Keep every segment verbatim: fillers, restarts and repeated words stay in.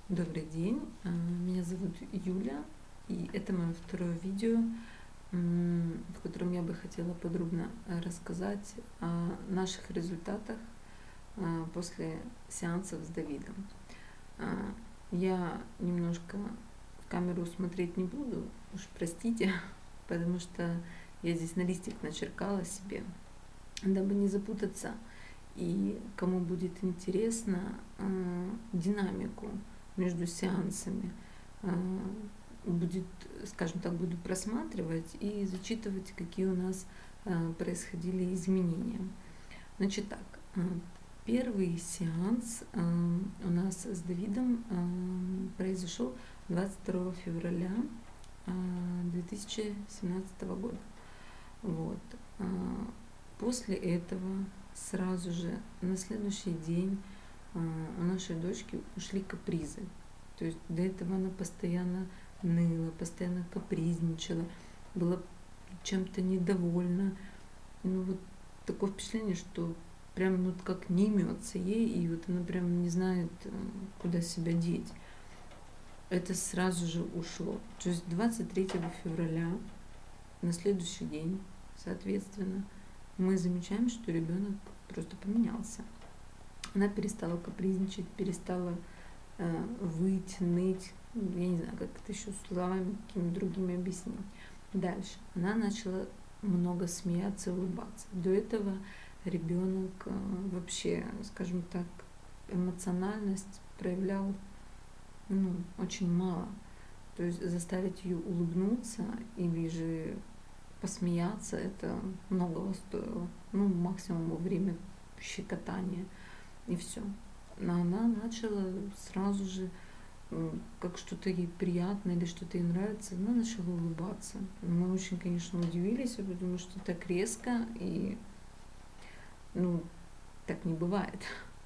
Добрый день, а, меня зовут Юля, и это мое второе видео, м, в котором я бы хотела подробно э, рассказать о наших результатах а, после сеансов с Давидом. А, Я немножко в камеру смотреть не буду, уж простите, потому что я здесь на листик начеркала себе, дабы не запутаться. И кому будет интересно э, динамику между сеансами, э, будет, скажем так, буду просматривать и зачитывать, какие у нас э, происходили изменения. Значит так, э, первый сеанс э, у нас с Давидом э, произошел двадцать второго февраля э, две тысячи семнадцатого года. Вот. Э, После этого сразу же на следующий день э, у нашей дочки ушли капризы. То есть до этого она постоянно ныла, постоянно капризничала, была чем-то недовольна. Ну вот такое впечатление, что прям ну как не имется ей, и вот она прям не знает, куда себя деть. Это сразу же ушло. То есть двадцать третьего февраля, на следующий день, соответственно, мы замечаем, что ребенок просто поменялся. Она перестала капризничать, перестала э, выть, ныть. Я не знаю, как это еще словами какими другими объяснить. Дальше. Она начала много смеяться, улыбаться. До этого ребенок э, вообще, скажем так, эмоциональность проявлял ну, очень мало. То есть заставить ее улыбнуться или же посмеяться, это многого стоило. Ну, максимум во время щекотания. И все. Но она начала сразу же, как что-то ей приятно или что-то ей нравится, она начала улыбаться. Мы очень, конечно, удивились, потому что так резко и, ну, так не бывает.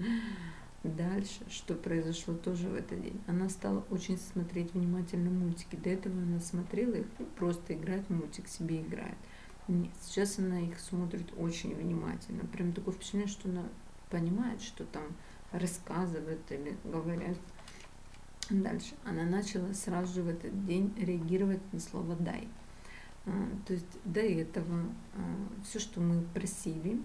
Дальше, что произошло тоже в этот день. Она стала очень смотреть внимательно мультики. До этого она смотрела их, ну, просто играет мультик, себе играет. Нет, сейчас она их смотрит очень внимательно. Прям такое впечатление, что она понимает, что там рассказывают или говорят. Дальше. Она начала сразу же в этот день реагировать на слово «дай». То есть до этого все, что мы просили,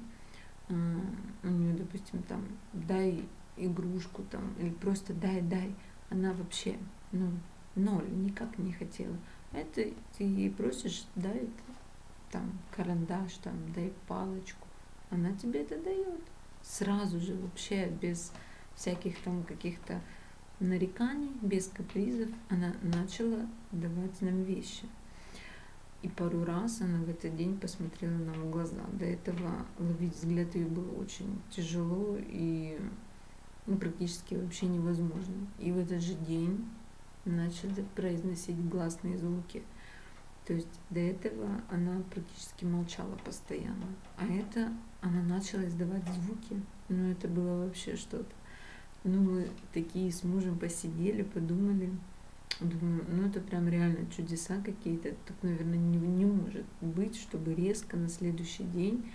у нее, допустим, там «дай игрушку», там, или просто «дай, дай», она вообще, ну, ноль, никак не хотела. Это ты ей просишь «дай там карандаш, там, дай палочку», она тебе это дает. Сразу же, вообще, без всяких там каких-то нареканий, без капризов, она начала давать нам вещи. И пару раз она в этот день посмотрела нам в глаза. До этого ловить взгляд ее было очень тяжело и ну, практически вообще невозможно. И в этот же день начали произносить гласные звуки. То есть до этого она практически молчала постоянно. А это она начала издавать звуки. Ну это было вообще что-то. Ну мы такие с мужем посидели, подумали. Думаю, ну это прям реально чудеса какие-то. Так, наверное, не, не может быть, чтобы резко на следующий день.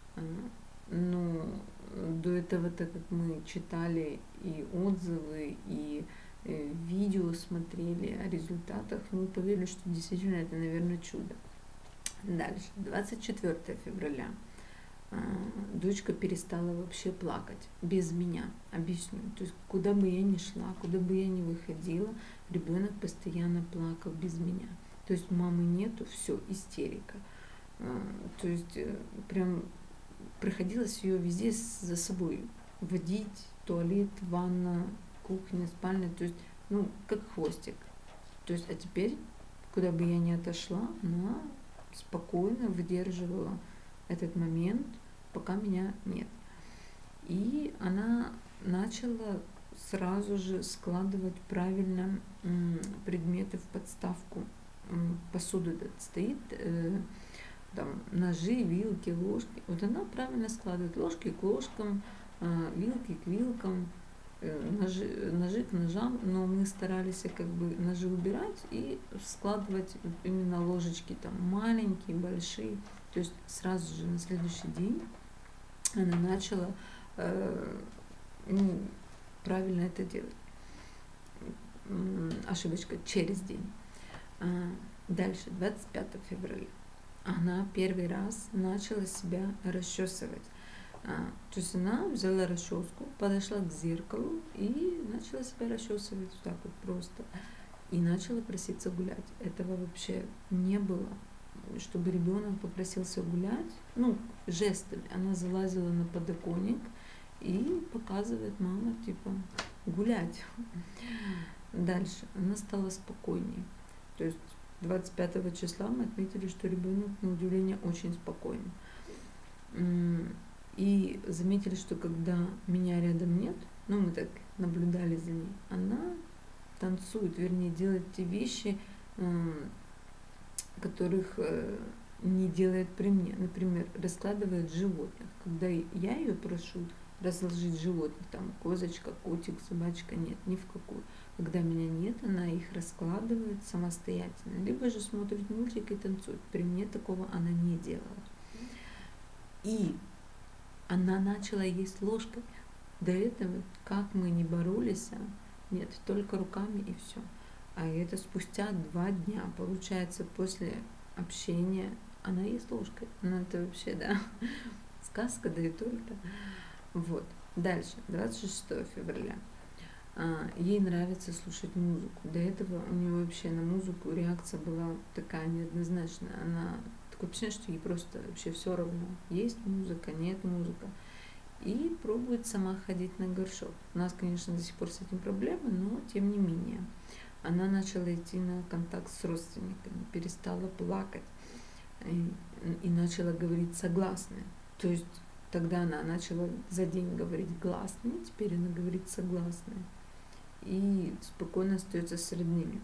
Ну, до этого, так как мы читали и отзывы, и видео смотрели о результатах, мы поверили, что действительно это, наверное, чудо. Дальше. двадцать четвёртого февраля. Дочка перестала вообще плакать без меня. Объясню. То есть куда бы я ни шла, куда бы я ни выходила, ребенок постоянно плакал без меня. То есть мамы нету, все, истерика. То есть прям приходилось ее везде за собой водить, туалет, ванна, кухня, спальня, то есть, ну, как хвостик. То есть, а теперь, куда бы я ни отошла, она спокойно выдерживала этот момент, пока меня нет. И она начала сразу же складывать правильно м, предметы в подставку. М, посуду стоит, э, там, ножи, вилки, ложки. Вот она правильно складывает ложки к ложкам, э, вилки к вилкам, э, ножи, ножи к ножам, но мы старались как бы ножи убирать и складывать именно ложечки там маленькие, большие. То есть сразу же на следующий день она начала э, ну, правильно это делать. ошибочка, через день. Дальше, двадцать пятого февраля, она первый раз начала себя расчесывать. То есть она взяла расческу, подошла к зеркалу и начала себя расчесывать вот так вот просто. И начала проситься гулять. Этого вообще не было, чтобы ребенок попросился гулять. Ну, жестами. Она залазила на подоконник и показывает: мама, типа, гулять. Дальше. Она стала спокойнее. То есть двадцать пятого числа мы отметили, что ребенок, на удивление, очень спокойный. И заметили, что когда меня рядом нет, ну, мы так наблюдали за ней, она танцует, вернее, делает те вещи, которых не делает при мне. Например, раскладывает животных. Когда я ее прошу разложить животных, там, козочка, котик, собачка, нет, ни в какую. Когда меня нет, она их раскладывает самостоятельно. Либо же смотрит мультик и танцует. При мне такого она не делала. И она начала есть ложкой. До этого, как мы не боролись, нет, только руками и все. А это спустя два дня, получается, после общения она ест ложкой. Ну, это вообще, да, сказка, да и только. Вот. Дальше, двадцать шестого февраля. Ей нравится слушать музыку. До этого у нее вообще на музыку реакция была такая неоднозначная. Она такое впечатление, что ей просто вообще все равно. Есть музыка, нет музыка. И пробует сама ходить на горшок. У нас, конечно, до сих пор с этим проблемы, но тем не менее. Она начала идти на контакт с родственниками, перестала плакать и, и начала говорить согласные. То есть тогда она начала за день говорить гласные, теперь она говорит согласные. И спокойно остается с родными.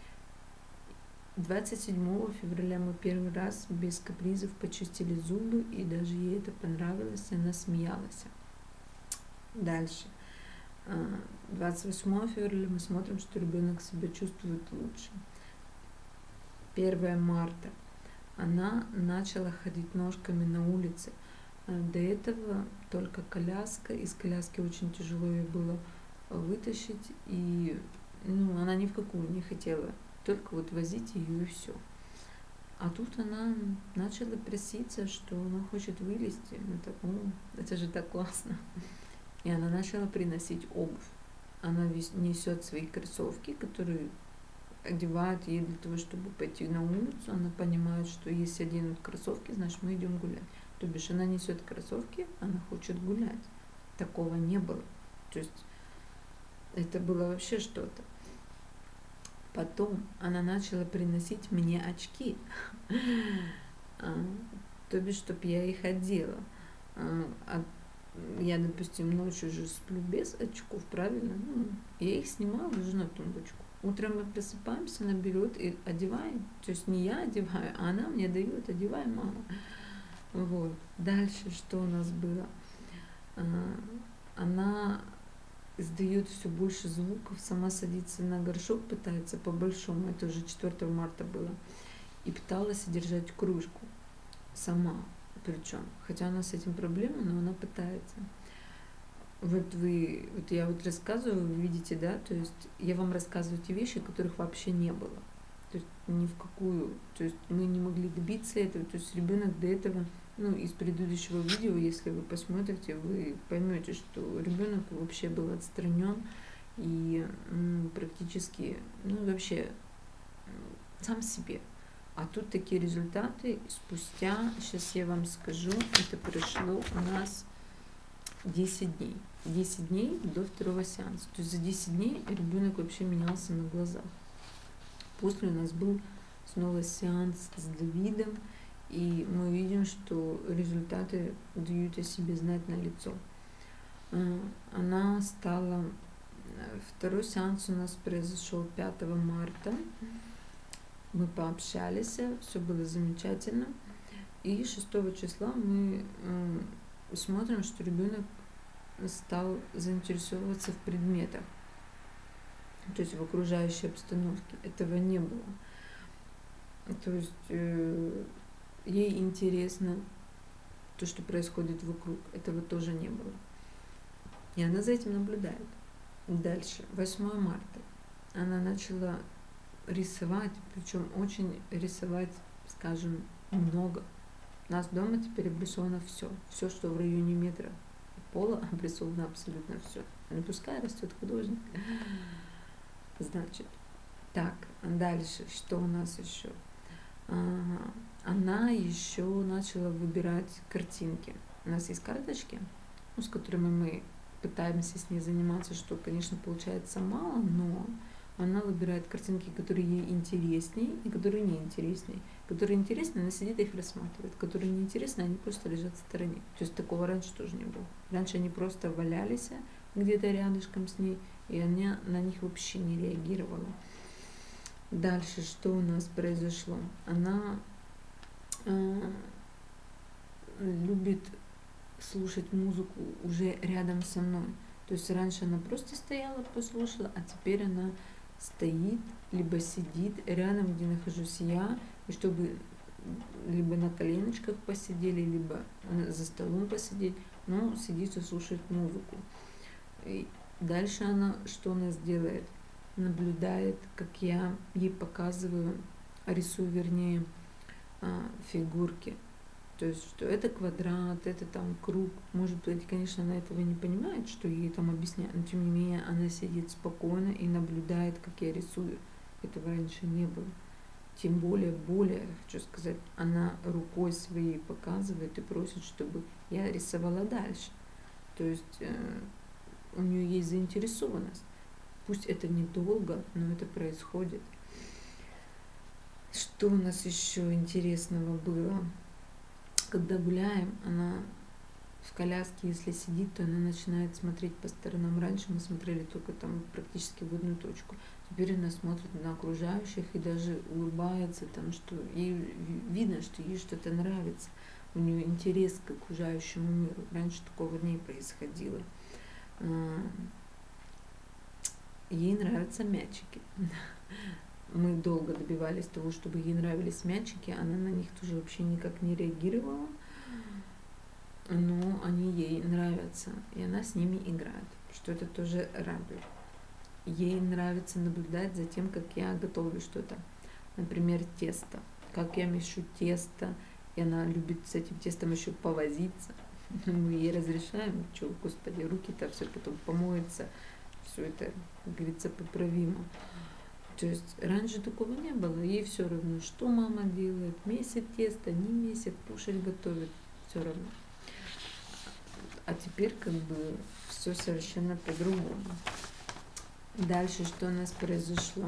двадцать седьмого февраля мы первый раз без капризов почистили зубы, и даже ей это понравилось, и она смеялась. Дальше. двадцать восьмого февраля мы смотрим, что ребенок себя чувствует лучше. первого марта она начала ходить ножками на улице. До этого только коляска, из коляски очень тяжело ее было вытащить, и ну, она ни в какую не хотела, только вот возить ее и все. А тут она начала проситься, что она хочет вылезти. Это, о, это же так классно. И она начала приносить обувь. Она несет свои кроссовки, которые одевают ей для того, чтобы пойти на улицу. Она понимает, что если оденут кроссовки, значит мы идем гулять. То бишь она несет кроссовки, она хочет гулять. Такого не было. То есть это было вообще что-то. Потом она начала приносить мне очки, то бишь, чтобы я их одела. Я, допустим, ночью уже сплю без очков, правильно? Ну, я их снимаю, ложу на тумбочку. Утром мы просыпаемся, она берет и одеваем. То есть не я одеваю, а она мне дает: одевай, мама. Вот. Дальше что у нас было? Она издает все больше звуков, сама садится на горшок, пытается по-большому, это уже четвёртого марта было, и пыталась держать кружку сама, причем, хотя у нас с этим проблемы, но она пытается. Вот вы, вот я вот рассказываю, вы видите, да, то есть я вам рассказываю те вещи, которых вообще не было, то есть ни в какую, то есть мы не могли добиться этого, то есть ребенок до этого, ну, из предыдущего видео, если вы посмотрите, вы поймете, что ребенок вообще был отстранен и ну, практически, ну, вообще сам себе. А тут такие результаты спустя, сейчас я вам скажу, это прошло у нас десять дней. десять дней до второго сеанса. То есть за десять дней ребенок вообще менялся на глазах. После у нас был снова сеанс с Давидом, и мы видим, что результаты дают о себе знать на лицо. Она стала... Второй сеанс у нас произошел пятого марта. Мы пообщались, все было замечательно. И шестого числа мы смотрим, что ребенок стал заинтересовываться в предметах, то есть в окружающей обстановке. Этого не было. То есть э, ей интересно то, что происходит вокруг. Этого тоже не было. И она за этим наблюдает. Дальше, восьмого марта. она начала рисовать, причем очень рисовать, скажем, много. У нас дома теперь обрисовано все, все, что в районе метра пола, обрисовано абсолютно все. Ну пускай растет художник. Значит, так, дальше, что у нас еще? Она еще начала выбирать картинки. У нас есть карточки, ну, с которыми мы пытаемся с ней заниматься, что, конечно, получается мало, но она выбирает картинки, которые ей интереснее и которые неинтереснее. Которые интересны, она сидит и их рассматривает. Которые неинтересны, они просто лежат в стороне. То есть такого раньше тоже не было. Раньше они просто валялись где-то рядышком с ней, и она на них вообще не реагировала. Дальше, что у нас произошло? Она э, любит слушать музыку уже рядом со мной. То есть раньше она просто стояла, послушала, а теперь она стоит, либо сидит рядом, где нахожусь я, и чтобы либо на коленочках посидели, либо за столом посидеть, но сидит и слушает музыку. И дальше она, что она сделает? Наблюдает, как я ей показываю, рисую, вернее, фигурки. То есть, что это квадрат, это там круг. Может быть, конечно, она этого не понимает, что ей там объясняют, но тем не менее она сидит спокойно и наблюдает, как я рисую. Этого раньше не было. Тем более, более, хочу сказать, она рукой своей показывает и просит, чтобы я рисовала дальше. То есть э, у нее есть заинтересованность. Пусть это недолго, но это происходит. Что у нас еще интересного было? Когда гуляем, она в коляске, если сидит, то она начинает смотреть по сторонам. Раньше мы смотрели только там практически в одну точку. Теперь она смотрит на окружающих и даже улыбается, там, что ей видно, что ей что-то нравится. У нее интерес к окружающему миру. Раньше такого не происходило. Ей нравятся мячики. Мы долго добивались того, чтобы ей нравились мячики. Она на них тоже вообще никак не реагировала. Но они ей нравятся. И она с ними играет. Что это тоже радует. Ей нравится наблюдать за тем, как я готовлю что-то. Например, тесто. Как я мешу тесто. И она любит с этим тестом еще повозиться. Мы ей разрешаем. Что, господи, руки-то все потом помоются. Все это, как говорится, поправимо. То есть раньше такого не было. Ей все равно, что мама делает. Месит тесто, не месит, кушать готовит. Все равно. А теперь как бы все совершенно по-другому. Дальше что у нас произошло?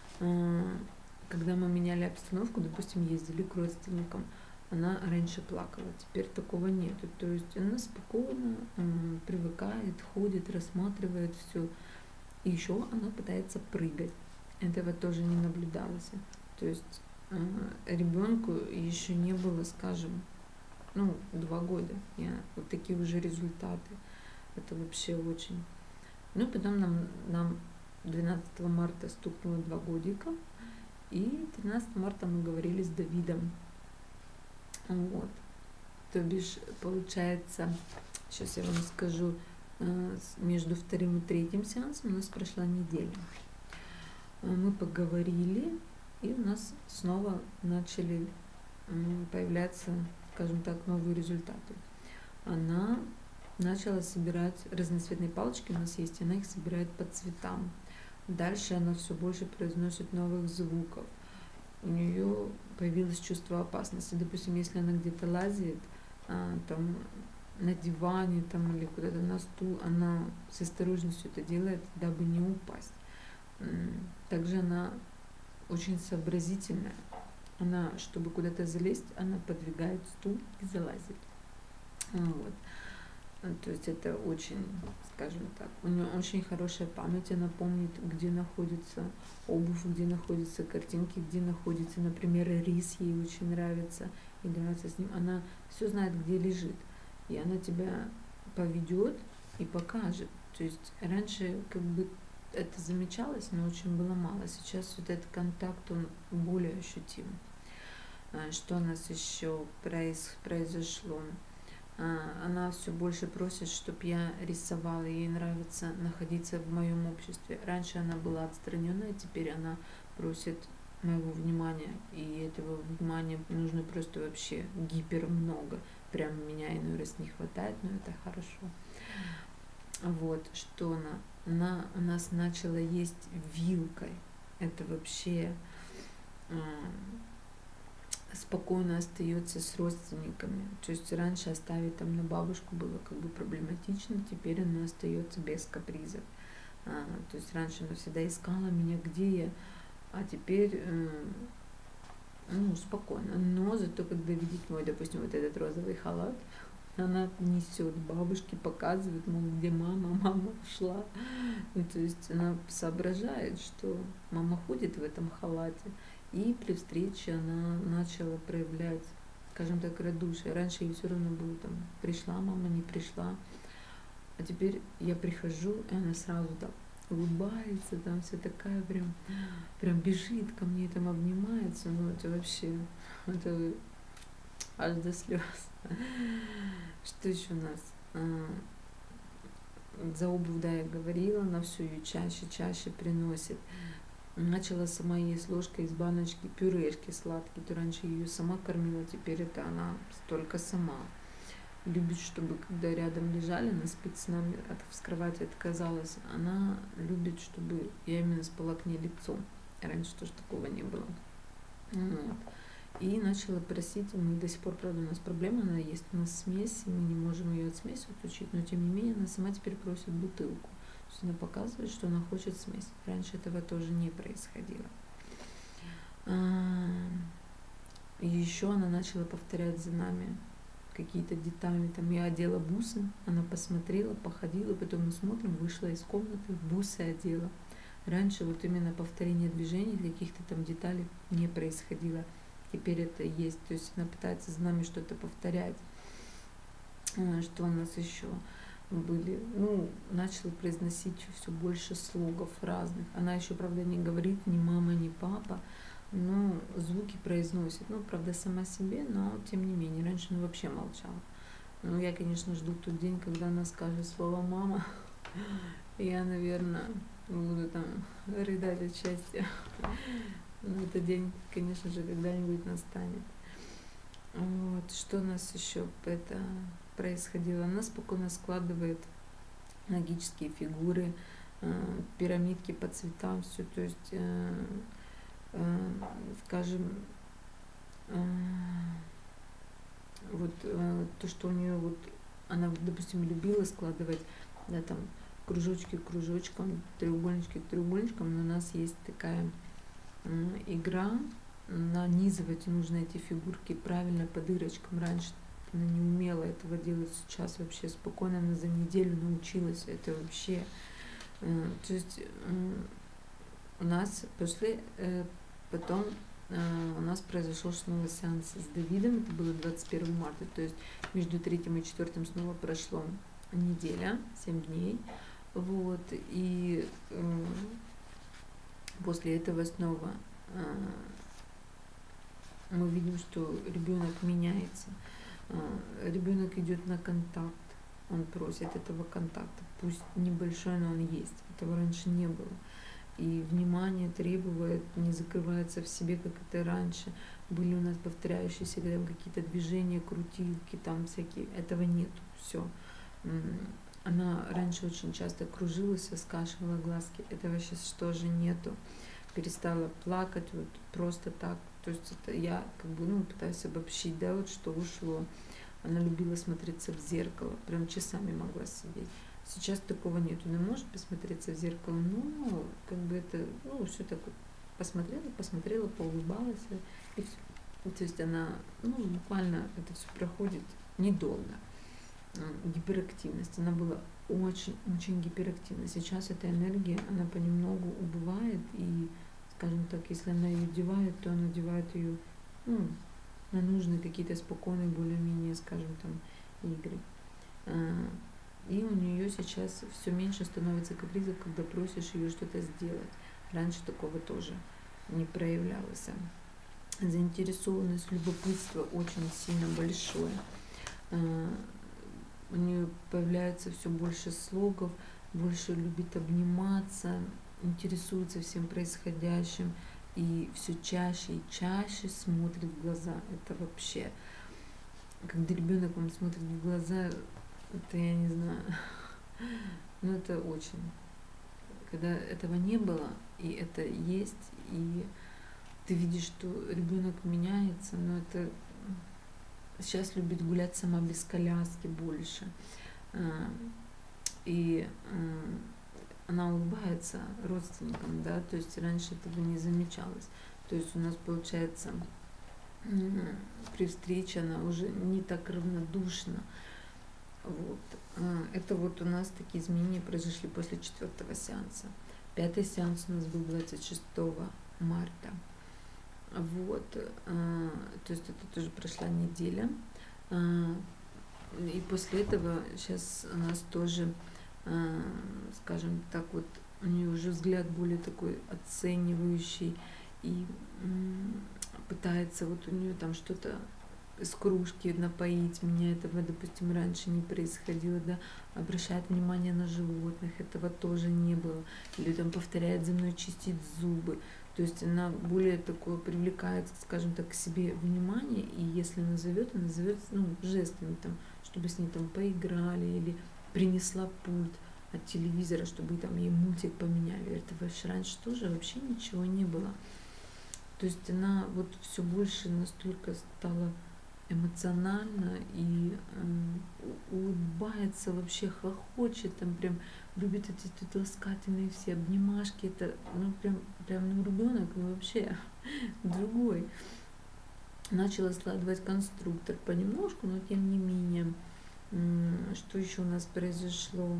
Когда мы меняли обстановку, допустим, ездили к родственникам, она раньше плакала, теперь такого нету. То есть она спокойно привыкает, ходит, рассматривает все. И еще она пытается прыгать. Этого тоже не наблюдалось. То есть ребенку еще не было, скажем, ну, два года. Я, вот такие уже результаты. Это вообще очень. Ну, потом нам, нам двенадцатого марта стукнуло два годика. И тринадцатого марта мы говорили с Давидом. Вот. То бишь, получается, сейчас я вам скажу, между вторым и третьим сеансом у нас прошла неделя. Мы поговорили, и у нас снова начали появляться, скажем так, новые результаты. Она начала собирать разноцветные палочки, у нас есть, она их собирает по цветам. Дальше она все больше произносит новых звуков. У нее появилось чувство опасности. Допустим, если она где-то лазит, а, там на диване там, или куда-то на стул, она с осторожностью это делает, дабы не упасть. Также она очень сообразительная. Она, чтобы куда-то залезть, она подвигает стул и залазит. Вот. То есть это очень, скажем так, у нее очень хорошая память, она помнит, где находится обувь, где находятся картинки, где находится, например, рис, ей очень нравится играться с ним. Она все знает, где лежит, и она тебя поведет и покажет. То есть раньше как бы это замечалось, но очень было мало. Сейчас вот этот контакт, он более ощутим. Что у нас еще произошло? Она все больше просит, чтобы я рисовала. Ей нравится находиться в моем обществе. Раньше она была отстраненная, теперь она просит моего внимания. И этого внимания нужно просто вообще гипер много. Прям меня иной раз не хватает, но это хорошо. Вот, что она? Она у нас начала есть вилкой. Это вообще спокойно остается с родственниками. То есть раньше оставить там на бабушку было как бы проблематично, теперь она остается без капризов. А, то есть раньше она всегда искала меня, где я, а теперь э, ну, спокойно. Но зато когда видит мой, допустим, вот этот розовый халат, она несет бабушке, показывает, мол, где мама, мама ушла. Ну, то есть она соображает, что мама ходит в этом халате. И при встрече она начала проявлять, скажем так, радушие. Раньше ей все равно было там, пришла мама, не пришла. А теперь я прихожу, и она сразу так улыбается, там вся такая прям, прям бежит ко мне, там обнимается. Ну это вообще, это аж до слез. Что еще у нас? За обувь, да, я говорила, она все ее чаще, чаще приносит. Начала сама есть ложкой из баночки пюрешки сладкие. То раньше ее сама кормила, теперь это она только сама. Любит, чтобы когда рядом лежали, она спит с нами, от, с кровати отказалась. Она любит, чтобы я именно спала к ней лицом. Раньше тоже такого не было. Вот. И начала просить, мы до сих пор, правда, у нас проблема, она есть у нас смесь, мы не можем ее от смеси отучить, но тем не менее она сама теперь просит бутылку. То есть она показывает, что она хочет смесь. Раньше этого тоже не происходило. И еще она начала повторять за нами какие-то детали. Там я одела бусы, она посмотрела, походила, потом мы смотрим, вышла из комнаты, бусы одела. Раньше вот именно повторение движений, каких-то там деталей не происходило. Теперь это есть. То есть она пытается за нами что-то повторять. Что у нас еще были? Ну, начала произносить все больше слогов разных. Она еще, правда, не говорит ни мама, ни папа, но звуки произносит. Ну, правда, сама себе, но тем не менее. Раньше она вообще молчала. Ну, я, конечно, жду тот день, когда она скажет слово «мама». Я, наверное, буду там рыдать от счастья. Но этот день, конечно же, когда-нибудь настанет. Вот. Что у нас еще это происходило? Она спокойно складывает магические фигуры, э, пирамидки по цветам, все. То есть, э, э, скажем, э, вот э, то, что у нее вот, она, допустим, любила складывать, да, там, кружочки к кружочкам, треугольнички к треугольничкам, но у нас есть такая игра, нанизывать нужно эти фигурки правильно по дырочкам. Раньше она не умела этого делать, сейчас вообще спокойно, она за неделю научилась это вообще. То есть у нас после, потом у нас произошел снова сеанс с Давидом, это было двадцать первого марта, то есть между третьим и четвертым снова прошло неделя, семь дней, вот, и после этого снова э, мы видим, что ребенок меняется. Э, ребенок идет на контакт, он просит этого контакта, пусть небольшой, но он есть. Этого раньше не было. И внимание требует, не закрывается в себе, как это раньше. Были у нас повторяющиеся там какие-то движения, крутилки, там всякие. Этого нету. Все. Она раньше очень часто кружилась, скашивала глазки. Этого сейчас тоже нету. Перестала плакать вот просто так. То есть это я как бы, ну, пытаюсь обобщить, да, вот что ушло. Она любила смотреться в зеркало, прям часами могла сидеть. Сейчас такого нету. Она может посмотреться в зеркало, но как бы это, ну, все так вот посмотрела, посмотрела, поулыбалась, и все. То есть она, ну, буквально это все проходит недолго. Гиперактивность. Она была очень-очень гиперактивна. Сейчас эта энергия, она понемногу убывает, и, скажем так, если она ее девает, то она девает ее, ну, на нужные какие-то спокойные, более-менее, скажем, там, игры. И у нее сейчас все меньше становится капризов, когда просишь ее что-то сделать. Раньше такого тоже не проявлялось. Заинтересованность, любопытство очень сильно большое. у нее появляется все больше слогов, больше любит обниматься, интересуется всем происходящим и все чаще и чаще смотрит в глаза. Это вообще, когда ребенок вам смотрит в глаза, это я не знаю, но это очень. Когда этого не было, и это есть, и ты видишь, что ребенок меняется, но это сейчас любит гулять сама без коляски больше. И она улыбается родственникам, да, то есть раньше этого не замечалось. То есть у нас получается при встрече она уже не так равнодушна. Вот. Это вот у нас такие изменения произошли после четвертого сеанса. Пятый сеанс у нас был двадцать шестого марта. Вот. То есть это тоже прошла неделя. И после этого сейчас у нас тоже, скажем так, вот у нее уже взгляд более такой оценивающий и пытается вот у нее там что-то с кружки напоить. Меня этого, допустим, раньше не происходило, да, обращает внимание на животных, этого тоже не было. Или там повторяет за мной чистить зубы. То есть она более такое привлекает, скажем так, к себе внимание, и если назовет, она назовет, ну, жестами, там, чтобы с ней там поиграли, или принесла пульт от телевизора, чтобы там ей мультик поменяли. Этого раньше тоже вообще ничего не было. То есть она вот все больше настолько стала эмоционально и э, улыбается, вообще хохочет, там прям любит эти тут ласкательные все обнимашки, это ну прям, прям ну ребенок ну, вообще другой. Начала складывать конструктор понемножку, но тем не менее. Что еще у нас произошло?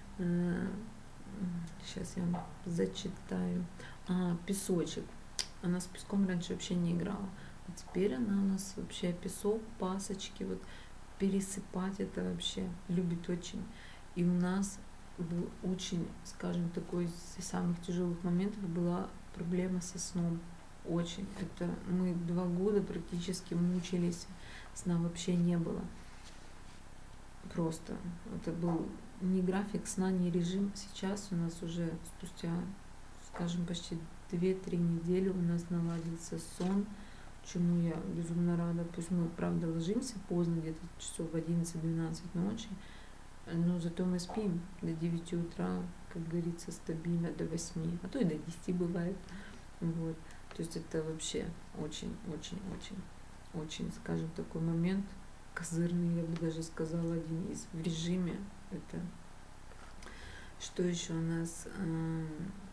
Сейчас я вам зачитаю. А, песочек. Она с песком раньше вообще не играла. А теперь она у нас вообще песок, пасочки, вот пересыпать это вообще любит очень. И у нас был очень, скажем, такой из самых тяжелых моментов была проблема со сном. Очень. Это мы два года практически мучились, сна вообще не было. Просто. Это был не график сна, не режим. Сейчас у нас уже спустя, скажем, почти две-три недели у нас наладился сон, чему я безумно рада. Пусть мы, правда, ложимся поздно, где-то часов в одиннадцать-двенадцать ночи, но зато мы спим до девяти утра, как говорится, стабильно, до восьми, а то и до десяти бывает. Вот. То есть это вообще очень-очень-очень-очень, скажем, такой момент козырный, я бы даже сказала, один из в режиме. Это что еще у нас э,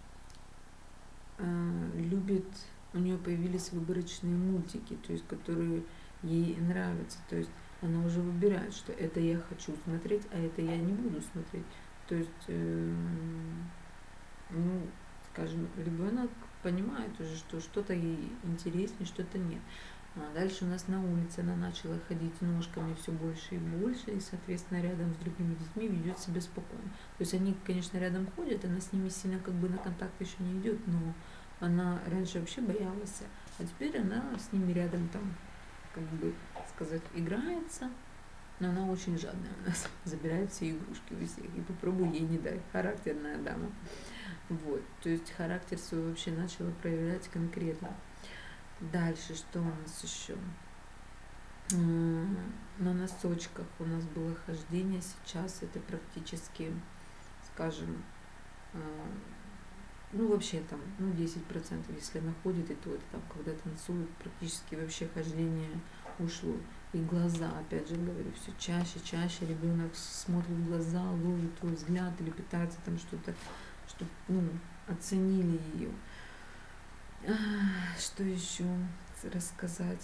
э, любит, у нее появились выборочные мультики, то есть которые ей нравятся, то есть она уже выбирает, что это я хочу смотреть, а это я не буду смотреть. То есть, э, ну, скажем, ребенок понимает уже, что что-то ей интереснее, что-то нет. А дальше у нас на улице она начала ходить ножками все больше и больше, и, соответственно, рядом с другими детьми ведет себя спокойно. То есть они, конечно, рядом ходят, она с ними сильно как бы на контакт еще не идет, но она раньше вообще боялась, а теперь она с ними рядом там, как бы сказать, играется, но она очень жадная у нас, забирает все игрушки у всех, и попробуй ей не дай, характерная дама. Вот, то есть характер свой вообще начала проявлять конкретно. Дальше, что у нас еще? На носочках у нас было хождение, сейчас это практически, скажем, ну вообще там, ну десять процентов, если она ходит, и то это там, когда танцует, практически вообще хождение ушло. И глаза, опять же говорю, все чаще, чаще ребенок смотрит в глаза, ловит твой взгляд или пытается там что-то, чтобы, ну, оценили ее. Что еще рассказать?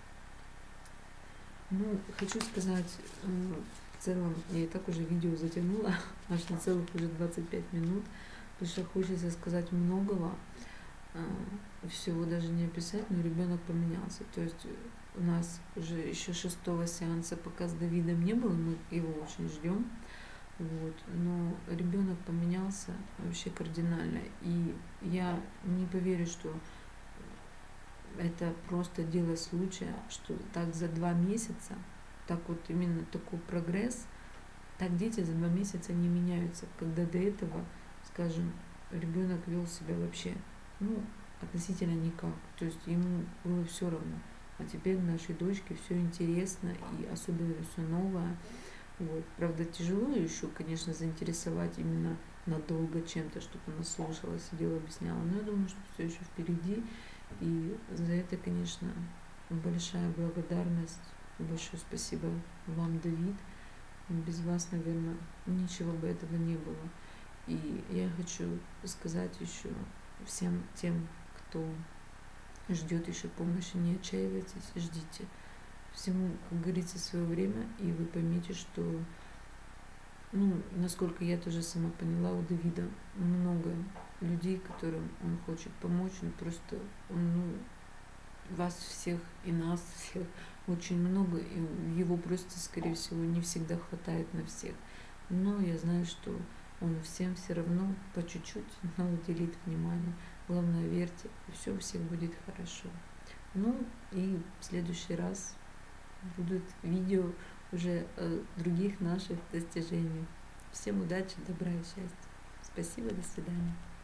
Ну, хочу сказать, в целом, я и так уже видео затянула, аж на целых уже двадцать пять минут, потому что хочется сказать многого, всего даже не описать, но ребенок поменялся. То есть у нас уже еще шестого сеанса, пока с Давидом не было, мы его очень ждем. Вот. Но ребенок поменялся вообще кардинально. И я не поверю, что это просто дело случая, что так за два месяца, так вот именно такой прогресс, Так дети за два месяца не меняются, когда до этого, скажем, ребенок вел себя вообще, ну, относительно никак. То есть ему было все равно. А теперь нашей дочке все интересно и особенно все новое. Вот. Правда, тяжело еще, конечно, заинтересовать именно надолго чем-то, чтобы она слушала, сидела, объясняла. Но я думаю, что все еще впереди. И за это, конечно, большая благодарность. Большое спасибо вам, Давид. Без вас, наверное, ничего бы этого не было. И я хочу сказать еще всем тем, кто ждет еще помощи, не отчаивайтесь, ждите. Всему, как говорится, свое время, и вы поймете, что, ну, насколько я тоже сама поняла, у Давида много людей, которым он хочет помочь, он просто, он, ну, вас всех и нас всех очень много, и его просто, скорее всего, не всегда хватает на всех. Но я знаю, что он всем все равно по чуть-чуть, но уделит внимание. Главное, верьте, и все у всех будет хорошо. Ну и в следующий раз будут видео уже о других наших достижениях. Всем удачи, добра и счастья. Спасибо, до свидания.